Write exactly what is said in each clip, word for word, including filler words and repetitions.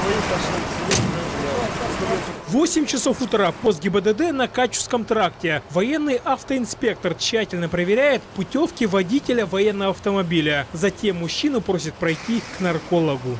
восемь часов утра пост ГИБДД на Качевском тракте. Военный автоинспектор тщательно проверяет путевки водителя военного автомобиля. Затем мужчину просит пройти к наркологу.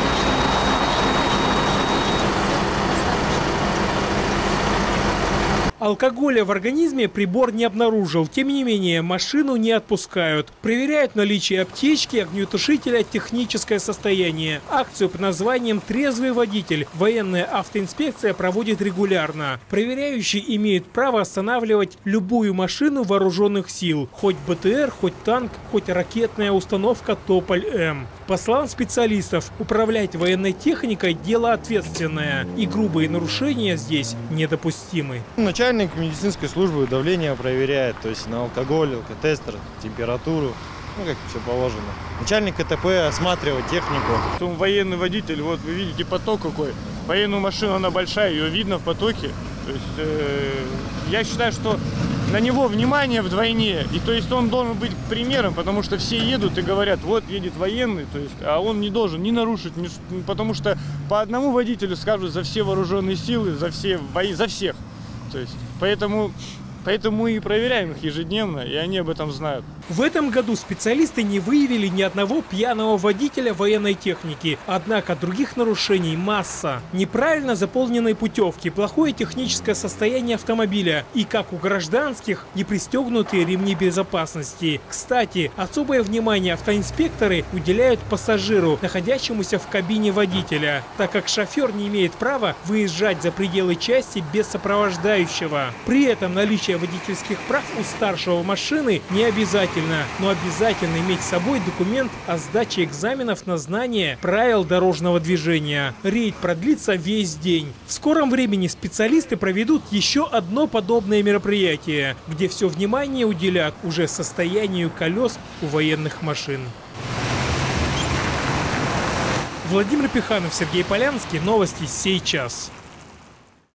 Алкоголя в организме прибор не обнаружил. Тем не менее, машину не отпускают. Проверяют наличие аптечки, огнетушителя, техническое состояние. Акцию под названием «Трезвый водитель» военная автоинспекция проводит регулярно. Проверяющие имеют право останавливать любую машину вооруженных сил. Хоть БТР, хоть танк, хоть ракетная установка «Тополь-М». По словам специалистов, управлять военной техникой – дело ответственное. И грубые нарушения здесь недопустимы. Начальник медицинской службы давление проверяет, то есть на алкоголь, алкотестер, температуру, ну как все положено. Начальник КТП осматривает технику. Он военный водитель, вот вы видите поток какой. Военную машину, она большая, ее видно в потоке. То есть э, я считаю, что на него внимание вдвойне. И то есть он должен быть примером, потому что все едут и говорят, вот едет военный, то есть, а он не должен ни нарушить, ни, потому что по одному водителю скажут за все вооруженные силы, за, все, за всех. То есть, поэтому, поэтому мы и проверяем их ежедневно, и они об этом знают. В этом году специалисты не выявили ни одного пьяного водителя военной техники. Однако других нарушений масса. Неправильно заполненные путевки, плохое техническое состояние автомобиля и, как у гражданских, непристегнутые ремни безопасности. Кстати, особое внимание автоинспекторы уделяют пассажиру, находящемуся в кабине водителя, так как шофер не имеет права выезжать за пределы части без сопровождающего. При этом наличие водительских прав у старшего машины не обязательно. Но обязательно иметь с собой документ о сдаче экзаменов на знание правил дорожного движения. Рейд продлится весь день. В скором времени специалисты проведут еще одно подобное мероприятие, где все внимание уделят уже состоянию колес у военных машин. Владимир Пиханов, Сергей Полянский. Новости сейчас.